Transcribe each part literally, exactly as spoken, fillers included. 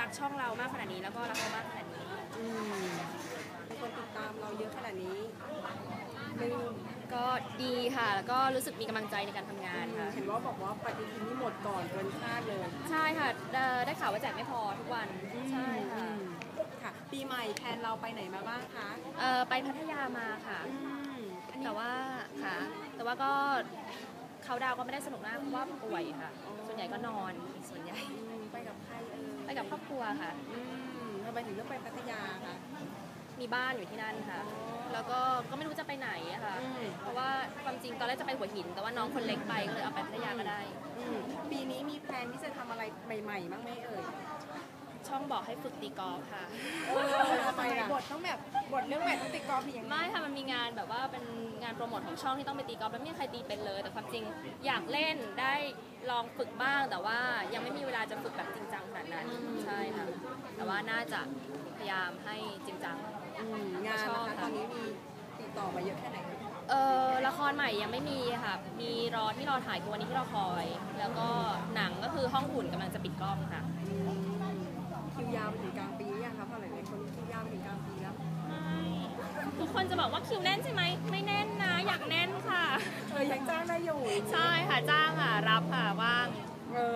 กช่องเรามากขนาดนี้แล้วก็รักเรามากขนาดนี้อืมมีคนติดตามเราเยอะขนาดนี้ไม่ก็ดีค่ะแล้วก็รู้สึกมีกำลังใจในการทำงานค่ะเห็นว่าบอกว่าปฏิทินนี่หมดก่อนเกินคาดเลยใช่ค่ะได้ข่าวว่าแจกไม่พอทุกวันใช่ค่ะค่ะปีใหม่แทนเราไปไหนมาบ้างคะเออไปพัทยามาค่ะแต่ว่าค่ะแต่ว่าก็เขาดาวก็ไม่ได้สนุกมากเพราะว่าป่วยค่ะส่วนใหญ่ก็นอนส่วนใหญ่ไปกับใครเออไปกับครอบครัวค่ะทำไมถึงเลือกไปพัทยาคะมีบ้านอยู่ที่นั่นค่ะแล้วก็ก็ไม่รู้จะไปไหนอะค่ะเพราะว่าความจริงตอนแรกจะไปหัวหินแต่ว่าน้องคนเล็กไปก็เลยเอาไปพัทยาก็ได้ปีนี้มีแพลนที่จะทำอะไรใหม่ๆบ้างไหมเอ่ยช่องบอกให้ฝึกตีกอล์ฟค่ะทำไมบทต้องแบบบทเรื่องแบบต้องตีกอล์ฟอย่างไม่ค่ะมันมีงานแบบว่าเป็นงานโปรโมทของช่องที่ต้องไปตีกอล์ฟแล้วไม่มีใครตีเป็นเลยแต่ความจริงอยากเล่นได้ลองฝึกบ้างแต่ว่ายังไม่มีเวลาจะฝึกแบบจริงจังขนาดนั้นใช่ค่ะแต่ว่าน่าจะพยายามให้จริงจังงานนะคะตอนนี้มีติดต่อมาเยอะแค่ไหนเออละครใหม่ยังไม่มีค่ะมีรอที่รอถ่ายคือวันนี้ที่รอคอยแล้วก็หนังก็คือห้องหุ่นกำลังจะปิดกล้องค่ะคิวยาวไปถึงกลางปีหรือยังคะเพราะหลายๆคนคิวยาวไปถึงกลางปีแล้วไม่ทุกคนจะบอกว่าคิวแน่นใช่ไหมไม่แน่นนะอยากแน่นค่ะเออยังจ้างได้อยู่ใช่ค่ะจ้างค่ะรับค่ะว่างเออ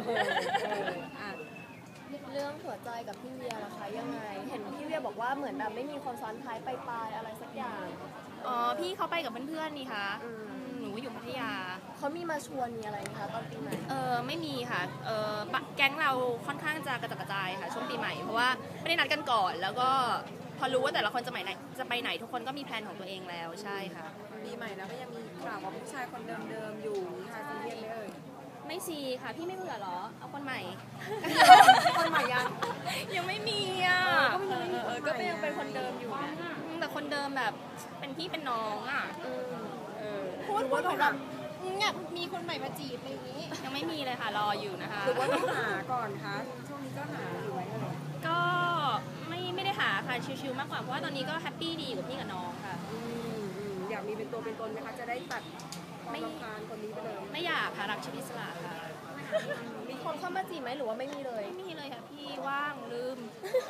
เรื่องหัวใจกับพี่เวียล่ะคะยังไงเห็นพี่เวียบอกว่าเหมือนแบบไม่มีคนซ้อนท้ายไปปลายอะไรสักอย่างอ๋อพี่เขาไปกับเพื่อนๆนี่คะหนูอยู่พัทยาเขามีมาชวนมีอะไรคะตอนปีใหม่เออไม่มีค่ะเออแก๊งเราค่อนข้างจะกระจัดกระจายค่ะช่วงปีใหม่เพราะว่าไม่ได้นัดกันก่อนแล้วก็พอรู้ว่าแต่ละคนจะไปไหนจะไปไหนทุกคนก็มีแพลนของตัวเองแล้วใช่ค่ะปีใหม่แล้วก็ยังมีข่าวว่าผู้ชายคนเดิมๆอยู่นี่ค่ะซีเรียสเลยไม่ซีค่ะพี่ไม่เบื่อหรอเอาคนใหม่คนใหม่ยังยังไม่มีอ่ะก็ยังเป็นคนเดิมอยู่แต่คนเดิมแบบเป็นพี่เป็นน้องอ่ะพูดว่าแบบเนี่ยมีคนใหม่มาจีบอะไรอย่างนี้ยังไม่มีเลยค่ะรออยู่นะคะหรือว่าต้องหาก่อนคะช่วงนี้ก็หาอยู่ไหมเอ่ยก็ไม่ไม่ได้หาค่ะชิวๆมากกว่าเพราะว่าตอนนี้ก็แฮปปี้ดีกับพี่กับน้องค่ะอยากมีเป็นตัวเป็นตนไหมคะจะได้ตัดความรำคาญคนนี้ไปเลยไม่อยากค่ะรักชีวิตอิสระค่ะมีคนเข้ามาจีบไหมหรือว่าไม่มีเลยไม่มีเลยค่ะพี่ว่างลืม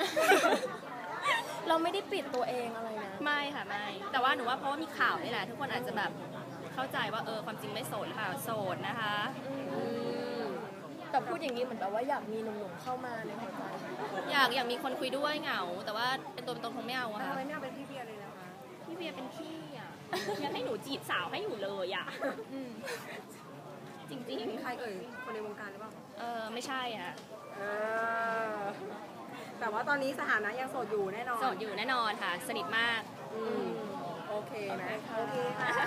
เราไม่ได้ปิดตัวเองอะไรนะไม่ค่ะไม่แต่ว่าหนูว่าเพราะว่ามีข่าวนี่แหละทุกคนอาจจะแบบเข้าใจว่าเออความจริงไม่โสดค่ะโสดนะคะแต่พูดอย่างนี้เหมือนแบบว่าอยากมีหนุ่มๆเข้ามาในหัวใจอยากอยากมีคนคุยด้วยเหงาแต่ว่าเป็นตัวเป็นตนคงไม่เอาค่ะทำไมไม่เอาเป็นพี่เบียร์เลยนะคะพี่เบียร์เป็นพี่อ่ะยังให้หนูจีบสาวให้อยู่เลยอ่ะจริงๆใครเอ่ยคนในวงการหรือเปล่าเออไม่ใช่อ่ะเออแต่ว่าตอนนี้สถานะยังโสดอยู่แน่นอนโสดอยู่แน่นอนค่ะสนิทมากโอเคนะโอเคค่ะ